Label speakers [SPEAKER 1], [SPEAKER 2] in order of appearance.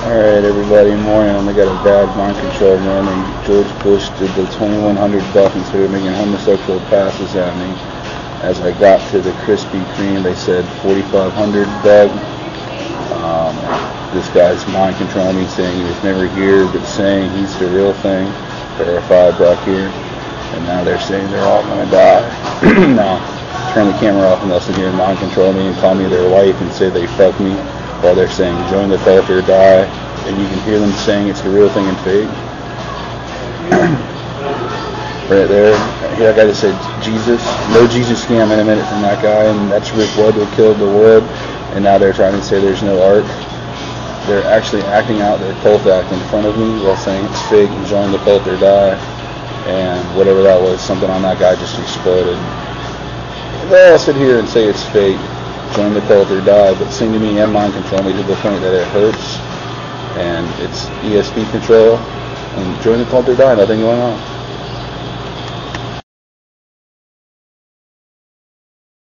[SPEAKER 1] Alright everybody, morning. I got a bad mind control warning. George Bush did the 2100 buck and started making homosexual passes at me. As I got to the Krispy Kreme, they said 4500 buck. This guy's mind controlling me, saying he was never here, but saying he's the real thing. Verify back here. And now they're saying they're all going to die. Now, turn the camera off and listen here and mind control me and call me their wife and say they fuck me. While they're saying join the cult or die, and you can hear them saying it's the real thing and fake. Right there, that guy that said Jesus, no Jesus scam in a minute from that guy, and that's Rick Wood who killed the Wood, and now they're trying to say there's no ark. They're actually acting out their cult act in front of me while saying it's fake and join the cult or die, and whatever that was, something on that guy just exploded. They all sit here and say it's fake. Join the cult or die, but sing to me and mind control me to the point that it hurts, and it's ESP control, and join the cult or die, nothing going on.